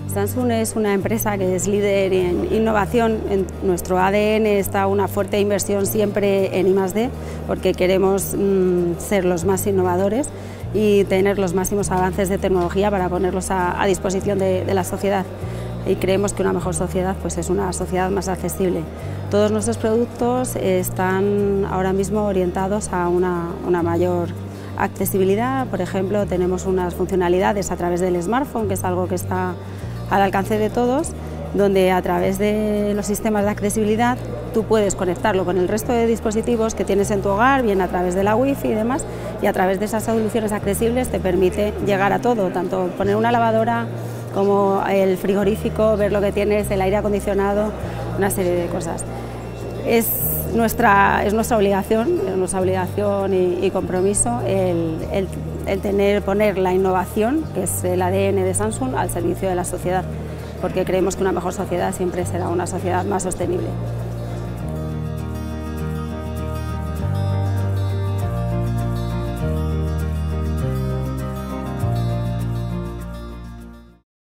Samsung es una empresa que es líder en innovación. En nuestro ADN está una fuerte inversión siempre en I+D, porque queremos ser los más innovadores y tener los máximos avances de tecnología para ponerlos a disposición de la sociedad. Y creemos que una mejor sociedad pues es una sociedad más accesible. Todos nuestros productos están ahora mismo orientados a una mayor accesibilidad. Por ejemplo, tenemos unas funcionalidades a través del smartphone, que es algo que está al alcance de todos, donde a través de los sistemas de accesibilidad tú puedes conectarlo con el resto de dispositivos que tienes en tu hogar, bien a través de la Wi-Fi y demás, y a través de esas soluciones accesibles te permite llegar a todo, tanto poner una lavadora como el frigorífico, ver lo que tienes, el aire acondicionado, una serie de cosas. Es nuestra obligación y compromiso poner la innovación, que es el ADN de Samsung, al servicio de la sociedad, porque creemos que una mejor sociedad siempre será una sociedad más sostenible.